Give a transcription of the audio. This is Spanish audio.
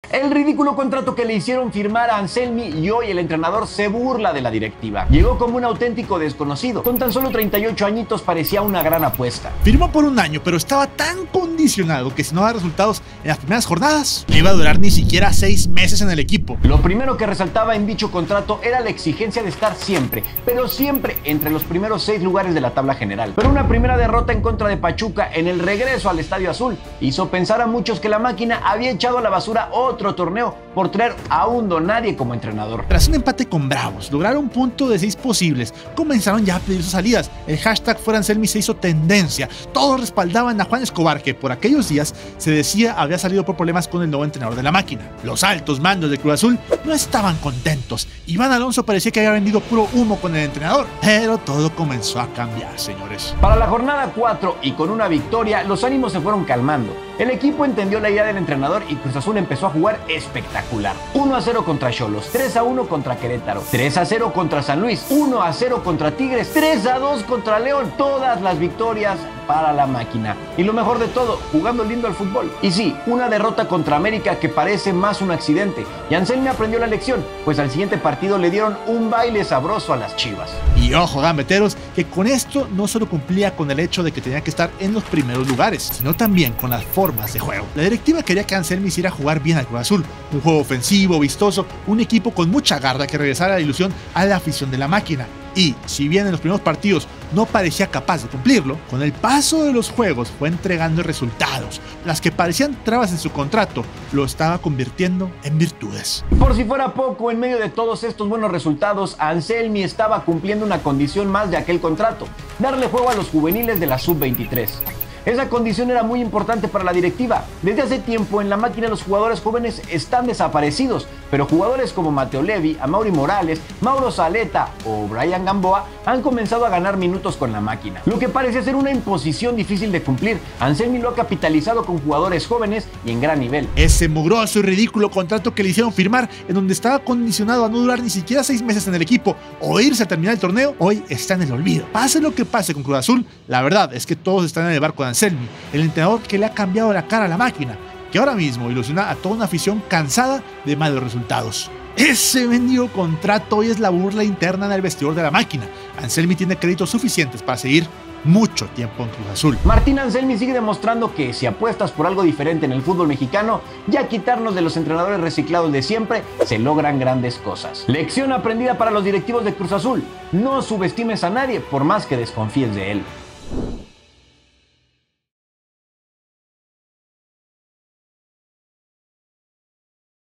El ridículo contrato que le hicieron firmar a Anselmi, y hoy el entrenador se burla de la directiva. Llegó como un auténtico desconocido. Con tan solo 38 añitos parecía una gran apuesta. Firmó por un año, pero estaba tan condicionado que si no daba resultados en las primeras jornadas, no iba a durar ni siquiera 6 meses en el equipo. Lo primero que resaltaba en dicho contrato era la exigencia de estar siempre, pero siempre entre los primeros 6 lugares de la tabla general. Pero una primera derrota en contra de Pachuca en el regreso al Estadio Azul hizo pensar a muchos que la máquina había echado a la basura otro torneo por traer a un donadie como entrenador. Tras un empate con Bravos, lograron un punto de 6 posibles, comenzaron ya a pedir sus salidas. El hashtag Fuera Anselmi se hizo tendencia, todos respaldaban a Juan Escobar, que por aquellos días se decía había salido por problemas con el nuevo entrenador de la máquina. Los altos mandos de Cruz Azul no estaban contentos. Iván Alonso parecía que había vendido puro humo con el entrenador, pero todo comenzó a cambiar, señores. Para la jornada 4 y con una victoria, los ánimos se fueron calmando. El equipo entendió la idea del entrenador y Cruz Azul empezó a jugar espectacular. 1-0 contra Xolos, 3-1 contra Querétaro, 3-0 contra San Luis, 1-0 contra Tigres, 3-2 contra León. Todas las victorias para la máquina. Y lo mejor de todo, jugando lindo al fútbol. Y sí, una derrota contra América que parece más un accidente. Y Anselmi aprendió la lección, pues al siguiente partido le dieron un baile sabroso a las Chivas. Y ojo, gambeteros, que con esto no solo cumplía con el hecho de que tenía que estar en los primeros lugares, sino también con las formas de juego. La directiva quería que Anselmi hiciera jugar bien al Cruz Azul, un juego ofensivo, vistoso, un equipo con mucha garra que regresara la ilusión a la afición de la máquina. Y, si bien en los primeros partidos no parecía capaz de cumplirlo, con el paso de los juegos fue entregando resultados. Las que parecían trabas en su contrato, lo estaba convirtiendo en virtudes. Por si fuera poco, en medio de todos estos buenos resultados, Anselmi estaba cumpliendo una condición más de aquel contrato: darle juego a los juveniles de la Sub-23. Esa condición era muy importante para la directiva. Desde hace tiempo en la máquina los jugadores jóvenes están desaparecidos, pero jugadores como Mateo Levi, Amaury Morales, Mauro Zaleta o Brian Gamboa han comenzado a ganar minutos con la máquina. Lo que parece ser una imposición difícil de cumplir, Anselmi lo ha capitalizado con jugadores jóvenes y en gran nivel. Ese mugroso y ridículo contrato que le hicieron firmar, en donde estaba condicionado a no durar ni siquiera 6 meses en el equipo o irse a terminar el torneo, hoy está en el olvido. Pase lo que pase con Cruz Azul, la verdad es que todos están en el barco de Anselmi, el entrenador que le ha cambiado la cara a la máquina, que ahora mismo ilusiona a toda una afición cansada de malos resultados. Ese vendido contrato hoy es la burla interna en el vestidor de la máquina. Anselmi tiene créditos suficientes para seguir mucho tiempo en Cruz Azul. Martín Anselmi sigue demostrando que si apuestas por algo diferente en el fútbol mexicano, ya quitarnos de los entrenadores reciclados de siempre, se logran grandes cosas. Lección aprendida para los directivos de Cruz Azul: no subestimes a nadie por más que desconfíes de él.